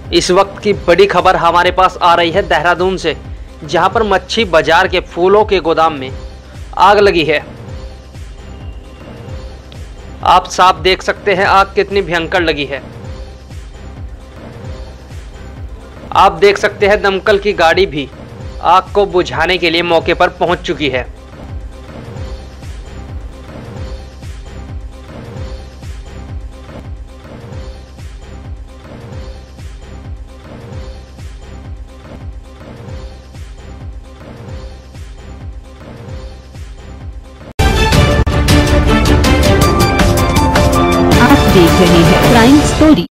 इस वक्त की बड़ी खबर हमारे पास आ रही है देहरादून से, जहां पर मच्छी बाजार के फूलों के गोदाम में आग लगी है। आप साफ देख सकते हैं आग कितनी भयंकर लगी है। आप देख सकते हैं दमकल की गाड़ी भी आग को बुझाने के लिए मौके पर पहुंच चुकी है। आप देख रहे हैं क्राइम स्टोरी।